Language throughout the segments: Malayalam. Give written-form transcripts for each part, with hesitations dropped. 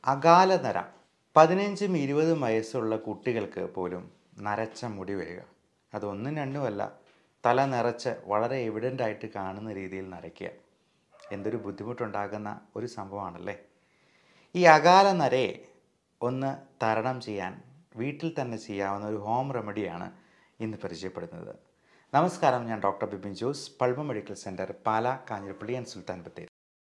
അകാലനര 15ഉം 20ഉം വയസ്സുള്ള കുട്ടികൾക്ക് പോലും നരച്ച മുടി വരിക. അതൊന്നും രണ്ടുമല്ല, തല നിറച്ച് വളരെ എവിഡൻ്റ് ആയിട്ട് കാണുന്ന രീതിയിൽ നരയ്ക്കുക. എന്തൊരു ബുദ്ധിമുട്ടുണ്ടാകുന്ന ഒരു സംഭവമാണല്ലേ. ഈ അകാലനരയെ ഒന്ന് തരണം ചെയ്യാൻ വീട്ടിൽ തന്നെ ചെയ്യാവുന്ന ഒരു ഹോം റെമഡിയാണ് ഇന്ന് പരിചയപ്പെടുന്നത്. നമസ്കാരം, ഞാൻ doctor Bipin Jose, Pulma medical centre, Pala, Kanjirappally and Sultan Bathery.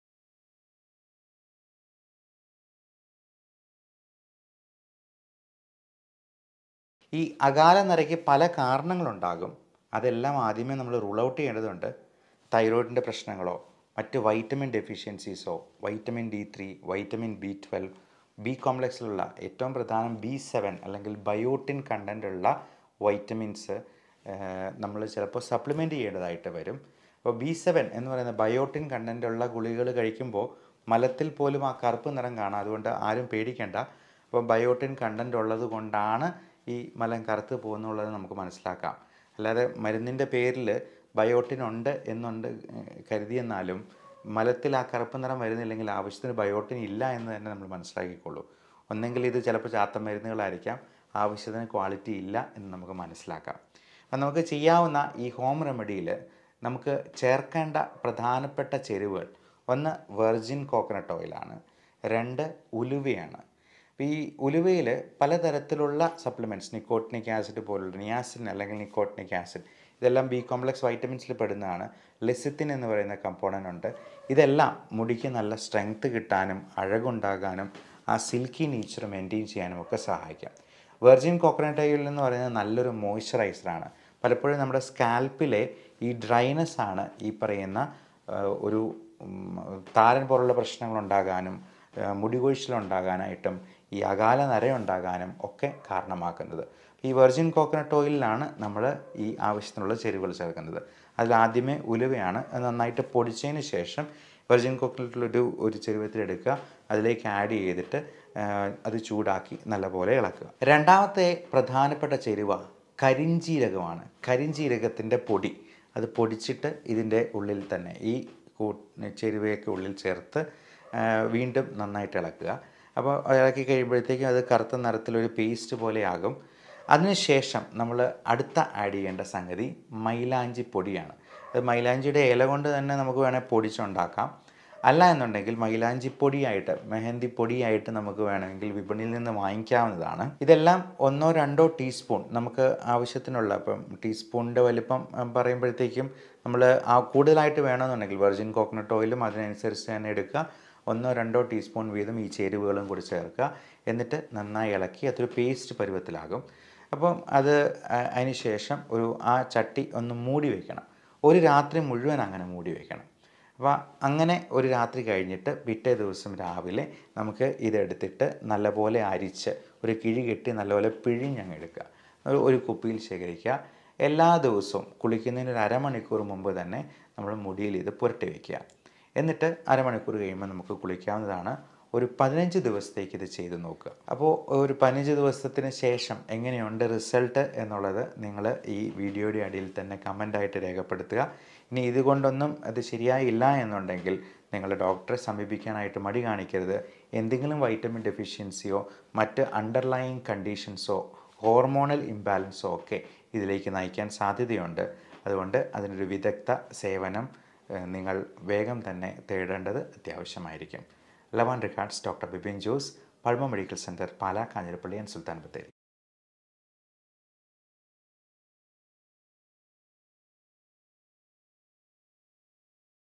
ഈ അകാലനരയ്ക്ക് പല കാരണങ്ങളുണ്ടാകും. അതെല്ലാം ആദ്യമേ നമ്മൾ റൂൾ ഔട്ട് ചെയ്യേണ്ടതുണ്ട്. തൈറോയിഡിൻ്റെ പ്രശ്നങ്ങളോ മറ്റ് വൈറ്റമിൻ ഡെഫിഷ്യൻസീസോ, vitamin D3, vitamin B12, B കോംപ്ലക്സിലുള്ള ഏറ്റവും പ്രധാനം B7 അല്ലെങ്കിൽ ബയോട്ടിൻ കണ്ടൻ്റുള്ള വൈറ്റമിൻസ് നമ്മൾ ചിലപ്പോൾ സപ്ലിമെൻറ്റ് ചെയ്യേണ്ടതായിട്ട് വരും. അപ്പോൾ B7 എന്ന് പറയുന്ന ബയോട്ടിൻ കണ്ടൻ്റുള്ള ഗുളികകൾ കഴിക്കുമ്പോൾ മലത്തിൽ പോലും ആ കറുപ്പ് നിറം കാണാം. അതുകൊണ്ട് ആരും പേടിക്കേണ്ട. അപ്പോൾ ബയോട്ടിൻ കണ്ടൻ്റ് ഉള്ളത് കൊണ്ടാണ് ഈ മലം കറുത്ത് പോകുന്നുള്ളത് നമുക്ക് മനസ്സിലാക്കാം. അല്ലാതെ മരുന്നിൻ്റെ പേരിൽ ബയോട്ടിൻ ഉണ്ട് എന്നുണ്ട് കരുതിയെന്നാലും മലത്തിൽ ആ കറുപ്പ് നിറം വരുന്നില്ലെങ്കിൽ ആവശ്യത്തിന് ബയോട്ടിൻ ഇല്ല എന്ന് തന്നെ നമ്മൾ മനസ്സിലാക്കിക്കൊള്ളൂ. ഒന്നെങ്കിൽ ഇത് ചിലപ്പോൾ ചാത്ത മരുന്നുകളായിരിക്കാം, ആവശ്യത്തിന് ക്വാളിറ്റി ഇല്ല എന്ന് നമുക്ക് മനസ്സിലാക്കാം. അപ്പം നമുക്ക് ചെയ്യാവുന്ന ഈ ഹോം റെമഡിയിൽ നമുക്ക് ചേർക്കേണ്ട പ്രധാനപ്പെട്ട ചേരുവകൾ: ഒന്ന് വെർജിൻ കോക്കനട്ട് ഓയിലാണ്, 2 ഉലുവയാണ്. അപ്പോൾ ഈ ഉലുവയിൽ പലതരത്തിലുള്ള സപ്ലിമെൻറ്റ്സ്, നിക്കോട്ടിനിക് ആസിഡ് പോലുള്ള നിയാസിൻ അല്ലെങ്കിൽ നിക്കോട്ടിനിക് ആസിഡ്, ഇതെല്ലാം ബി കോംപ്ലക്സ് വൈറ്റമിൻസിൽ പെടുന്നതാണ്. ലെസിത്തിൻ എന്ന് പറയുന്ന കമ്പോണൻ്റ് ഉണ്ട്. ഇതെല്ലാം മുടിക്ക് നല്ല സ്ട്രെങ്ത് കിട്ടാനും അഴകുണ്ടാകാനും ആ സിൽക്കി നേച്ചർ മെയിൻറ്റെയിൻ ചെയ്യാനും ഒക്കെ സഹായിക്കാം. വെർജിൻ കോക്കനട്ട് ഓയിൽ എന്ന് പറയുന്നത് നല്ലൊരു മോയ്സ്ചറൈസറാണ്. പലപ്പോഴും നമ്മുടെ സ്കാൽപ്പിലെ ഈ ഡ്രൈനെസ് ആണ് ഈ പറയുന്ന ഒരു താരൻ പോലുള്ള പ്രശ്നങ്ങളുണ്ടാകാനും മുടി കൊഴിച്ചിലുണ്ടാകാനായിട്ടും ഈ അകാല നരയുണ്ടാകാനും ഒക്കെ കാരണമാക്കുന്നത്. ഈ വെർജിൻ കോക്കനട്ട് ഓയിലിലാണ് നമ്മൾ ഈ ആവശ്യത്തിനുള്ള ചേരുവകൾ ചേർക്കുന്നത്. അതിലാദ്യമേ ഉലുവയാണ്. അത് നന്നായിട്ട് പൊടിച്ചതിന് ശേഷം വെർജിൻ കോക്കനട്ടിലൊരു ചെരുവത്തിലെടുക്കുക, അതിലേക്ക് ആഡ് ചെയ്തിട്ട് അത് ചൂടാക്കി നല്ലപോലെ ഇളക്കുക. രണ്ടാമത്തെ പ്രധാനപ്പെട്ട ചേരുവ കരിഞ്ജീരകമാണ്. കരിഞ്ജീരകത്തിൻ്റെ പൊടി, അത് പൊടിച്ചിട്ട് ഇതിൻ്റെ ഉള്ളിൽ തന്നെ ഈ ചേരുവയൊക്കെ ഉള്ളിൽ ചേർത്ത് വീണ്ടും നന്നായിട്ട് ഇളക്കുക. അപ്പോൾ ഇളക്കി കഴിയുമ്പോഴത്തേക്കും അത് കറുത്ത നിറത്തിലൊരു പേസ്റ്റ് പോലെയാകും. അതിനുശേഷം നമ്മൾ അടുത്ത ആഡ് ചെയ്യേണ്ട സംഗതി മൈലാഞ്ചി പൊടിയാണ്. അത് മൈലാഞ്ചിയുടെ ഇല കൊണ്ട് തന്നെ നമുക്ക് വേണമെങ്കിൽ പൊടിച്ചുണ്ടാക്കാം. അല്ല എന്നുണ്ടെങ്കിൽ മൈലാഞ്ചി പൊടിയായിട്ട്, മെഹന്തി പൊടിയായിട്ട് നമുക്ക് വേണമെങ്കിൽ വിപണിയിൽ നിന്ന് വാങ്ങിക്കാവുന്നതാണ്. ഇതെല്ലാം 1-2 ടീസ്പൂൺ നമുക്ക് ആവശ്യത്തിനുള്ള, ഇപ്പം ടീസ്പൂണിൻ്റെ വലിപ്പം പറയുമ്പോഴത്തേക്കും നമ്മൾ കൂടുതലായിട്ട് വേണമെന്നുണ്ടെങ്കിൽ വെർജിൻ കോക്കനട്ട് ഓയിലും അതിനനുസരിച്ച് തന്നെ എടുക്കുക. 1-2 ടീസ്പൂൺ വീതം ഈ ചേരുവകളും കൂടി ചേർക്കുക. എന്നിട്ട് നന്നായി ഇളക്കി അതൊരു പേസ്റ്റ് പരുവത്തിലാകും. അപ്പം അതിന് ശേഷം ആ ചട്ടി ഒന്ന് മൂടി വയ്ക്കണം. ഒരു രാത്രി മുഴുവൻ അങ്ങനെ മൂടി വയ്ക്കണം. അപ്പോൾ അങ്ങനെ ഒരു രാത്രി കഴിഞ്ഞിട്ട് പിറ്റേ ദിവസം രാവിലെ നമുക്ക് ഇതെടുത്തിട്ട് നല്ലപോലെ അരിച്ച് ഒരു കിഴി കെട്ടി നല്ലപോലെ പിഴിഞ്ഞങ്ങ് എടുക്കുക. ഒരു കുപ്പിയിൽ ശേഖരിക്കുക. എല്ലാ ദിവസവും കുളിക്കുന്നതിന് ഒരു അരമണിക്കൂർ മുമ്പ് തന്നെ നമ്മൾ മുടിയിൽ ഇത് പുരട്ടി വയ്ക്കുക. എന്നിട്ട് അരമണിക്കൂർ കഴിയുമ്പോൾ നമുക്ക് കുളിക്കാവുന്നതാണ്. ഒരു 15 ദിവസത്തേക്ക് ഇത് ചെയ്ത് നോക്കുക. അപ്പോൾ ഒരു 15 ദിവസത്തിന് ശേഷം എങ്ങനെയുണ്ട് റിസൾട്ട് എന്നുള്ളത് നിങ്ങൾ ഈ വീഡിയോയുടെ അടിയിൽ തന്നെ കമൻ്റായിട്ട് രേഖപ്പെടുത്തുക. ഇനി ഇതുകൊണ്ടൊന്നും അത് ശരിയായില്ല എന്നുണ്ടെങ്കിൽ നിങ്ങൾ ഡോക്ടറെ സമീപിക്കാനായിട്ട് മടി കാണിക്കരുത്. എന്തെങ്കിലും വൈറ്റമിൻ ഡെഫിഷ്യൻസിയോ മറ്റ് അണ്ടർലൈയിങ് കണ്ടീഷൻസോ ഹോർമോണൽ ഇംബാലൻസോ ഒക്കെ ഇതിലേക്ക് നയിക്കാൻ സാധ്യതയുണ്ട്. അതുകൊണ്ട് അതിനൊരു വിദഗ്ധ സേവനം നിങ്ങൾ വേഗം തന്നെ തേടേണ്ടത് അത്യാവശ്യമായിരിക്കും. Love and regards, doctor Bipin Jose, Pulma medical centre, Pala, Kanjirappally and Sultan Bathery.